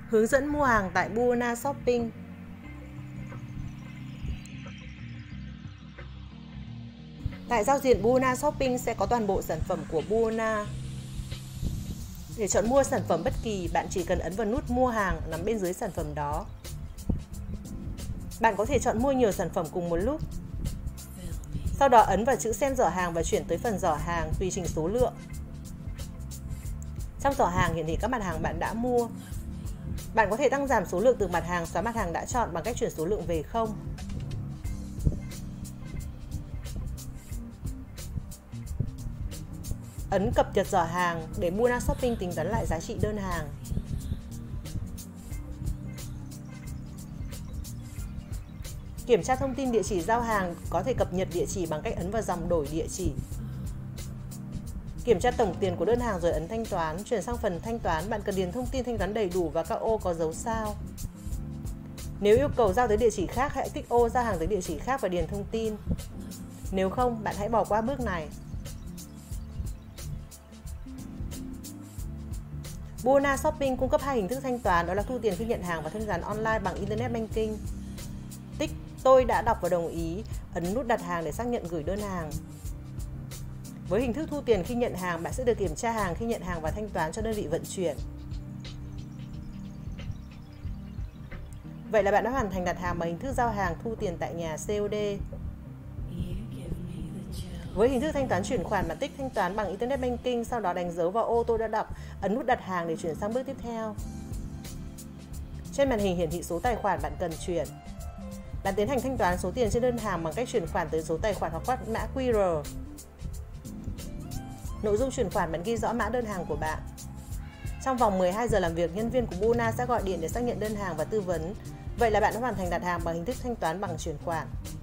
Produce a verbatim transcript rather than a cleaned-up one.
Hướng dẫn mua hàng tại Buona Shopping. Tại giao diện Buona Shopping sẽ có toàn bộ sản phẩm của Buona. Để chọn mua sản phẩm bất kỳ, bạn chỉ cần ấn vào nút mua hàng nằm bên dưới sản phẩm đó. Bạn có thể chọn mua nhiều sản phẩm cùng một lúc. Sau đó ấn vào chữ xem giỏ hàng và chuyển tới phần giỏ hàng tùy chỉnh số lượng. Trong giỏ hàng hiển thị các mặt hàng bạn đã mua. Bạn có thể tăng giảm số lượng từ mặt hàng, xóa mặt hàng đã chọn bằng cách chuyển số lượng về không. Ấn cập nhật giỏ hàng để Buona Shopping tính toán lại giá trị đơn hàng. Kiểm tra thông tin địa chỉ giao hàng, có thể cập nhật địa chỉ bằng cách ấn vào dòng đổi địa chỉ. Kiểm tra tổng tiền của đơn hàng rồi ấn thanh toán. Chuyển sang phần thanh toán, bạn cần điền thông tin thanh toán đầy đủ và các ô có dấu sao. Nếu yêu cầu giao tới địa chỉ khác, hãy tích ô giao hàng tới địa chỉ khác và điền thông tin. Nếu không, bạn hãy bỏ qua bước này. Buona Shopping cung cấp hai hình thức thanh toán, đó là thu tiền khi nhận hàng và thanh toán online bằng Internet Banking. Tích tôi đã đọc và đồng ý, ấn nút đặt hàng để xác nhận gửi đơn hàng. Với hình thức thu tiền khi nhận hàng, bạn sẽ được kiểm tra hàng khi nhận hàng và thanh toán cho đơn vị vận chuyển. Vậy là bạn đã hoàn thành đặt hàng bằng hình thức giao hàng thu tiền tại nhà xê ô đê. Với hình thức thanh toán chuyển khoản, bạn tích thanh toán bằng Internet Banking, sau đó đánh dấu vào ô tôi đã đọc, ấn nút đặt hàng để chuyển sang bước tiếp theo. Trên màn hình hiển thị số tài khoản bạn cần chuyển. Bạn tiến hành thanh toán số tiền trên đơn hàng bằng cách chuyển khoản tới số tài khoản hoặc quét mã quy rờ. Nội dung chuyển khoản bạn ghi rõ mã đơn hàng của bạn. Trong vòng mười hai giờ làm việc, nhân viên của Buona sẽ gọi điện để xác nhận đơn hàng và tư vấn. Vậy là bạn đã hoàn thành đặt hàng bằng hình thức thanh toán bằng chuyển khoản.